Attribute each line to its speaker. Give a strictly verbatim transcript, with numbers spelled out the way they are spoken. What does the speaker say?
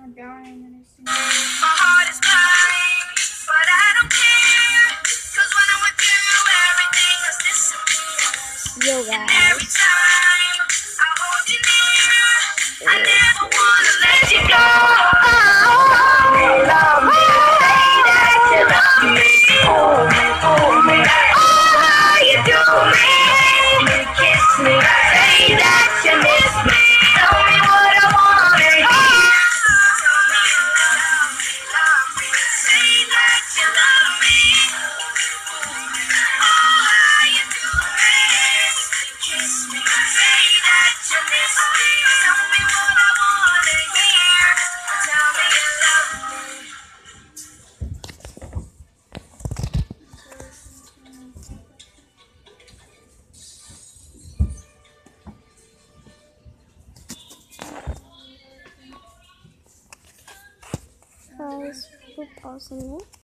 Speaker 1: My heart is mine, but I don't care. Cause when I'm with you, everything else disappears.
Speaker 2: Yo
Speaker 1: And every
Speaker 2: guys,
Speaker 1: time I hold you near, I never wanna let you go. Oh, love me, say that you love me. Hold me, hold me. Oh, how you do me. Hold me, kiss me. Say that you miss me. Tell me what I wanna hear. Tell me you love me, love me. Say that you love me. Oh, how you do me. Kiss me. Say that you miss me. Tell me what I wanna hear. Tell me you love me.
Speaker 2: guys, we're pausing it.